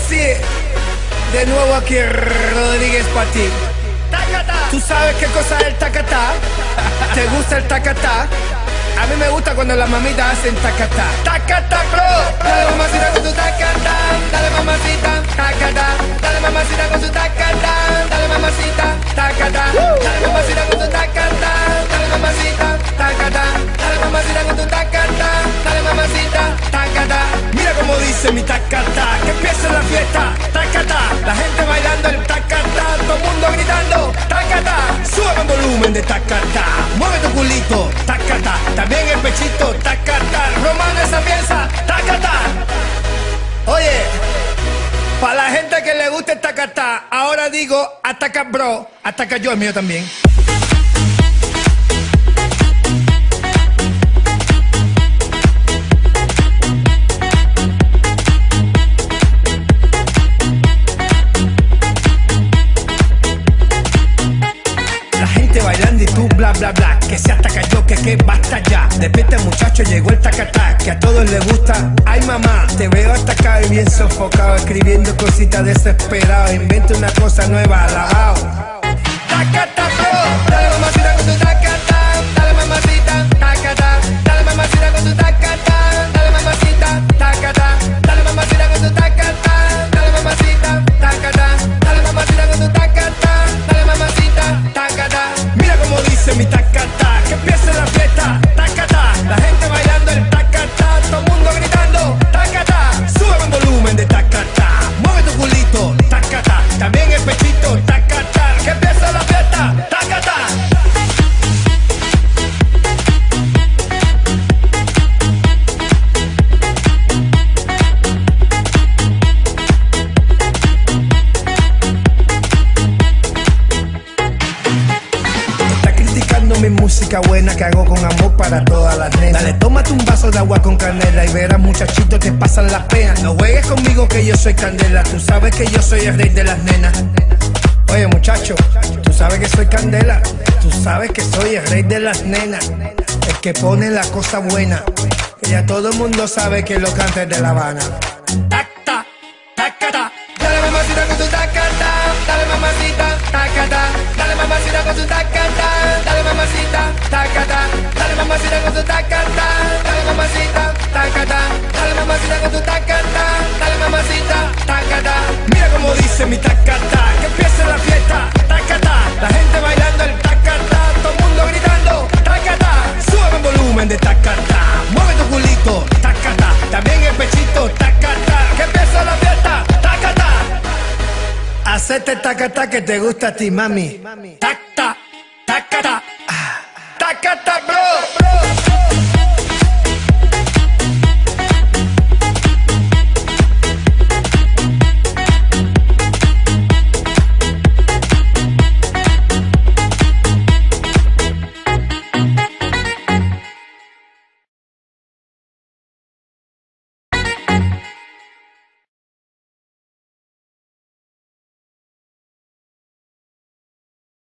sí, de nuevo aquí Rodríguez para ti. ¿Tú sabes qué cosa es el tacatá? ¿Te gusta el tacatá? A mí me gusta cuando las mamitas hacen tacatá. Tacatá, bro. Dale mamacita con tu tacatá. Dale mamacita, tacatá. Dale mamacita con tu tacatá. Dale mamacita, tacatá. Dale mamacita con tu tacatá. Dale mamacita, tacatá. Dale mamacita con tu tacatá. Dale mamacita, tacatá. Mira cómo dice mi tacatá. Que empiece la fiesta, tacatá. La gente bailando el tacatá. Todo el mundo gritando, tacatá. Sube el volumen de tacatá. Mueve tu culito, tacatá. También el pechito, tacatá. Romano esa pieza, tacatá. Oye, para la gente que le gusta el tacatá, ahora digo, ataca bro, ataca yo, el mío también. Bailando y tú bla bla bla, que se ataca yo, que basta ya. Despierta muchacho, llegó el tacatá, que a todos les gusta. Ay mamá, te veo atacado y bien sofocado, escribiendo cositas desesperado. Inventa una cosa nueva, alabao. Tacatá, bro, dale mamacita con tu tacatá. Dale mamacita, tacatá. Dale mamacita con tu tacatá. Dale mamacita, tacatá. Dale mamacita con tu tacatá. Dale mamacita, tacatá. Dale mamacita con tu tacatá. Dale mamacita, tacatá. Mira cómo dice mi tacatá, que empiece la fiesta, tacatá. La gente bailando el tacatá, todo el mundo gritando, tacatá. Sube el volumen de tacatá, mueve tu culito, tacatá. También el pechito, tacatá. Que empiece la fiesta, tacatá. Mi música buena que hago con amor para todas las nenas. Dale, tómate un vaso de agua con canela y verás muchachitos te pasan las penas. No juegues conmigo que yo soy candela, tú sabes que yo soy el rey de las nenas. Oye muchacho, tú sabes que soy candela, tú sabes que soy el rey de las nenas. El que pone la cosa buena, que ya todo el mundo sabe que lo canta de La Habana. Tacta, tacata. Dale mamacita con tu tacata, dale mamacita, tacata. Dale mamacita con tu tacata, dale mamacita, tacata. Dale mamacita con tu tacata, dale mamacita, tacata. Dale mamacita con tu tacata, dale mamacita, tacata. Mira cómo dice mi tacata, que empiece la fiesta, tacata. La gente bailando el tacata, todo el mundo gritando, tacata. Sube el volumen de tacata, mueve tu culito, tacata. También el pechito, tacata. Que empiece la fiesta, tacata. Hacete tacata que te gusta a ti, mami. Tacta, tacata, tacata, bro.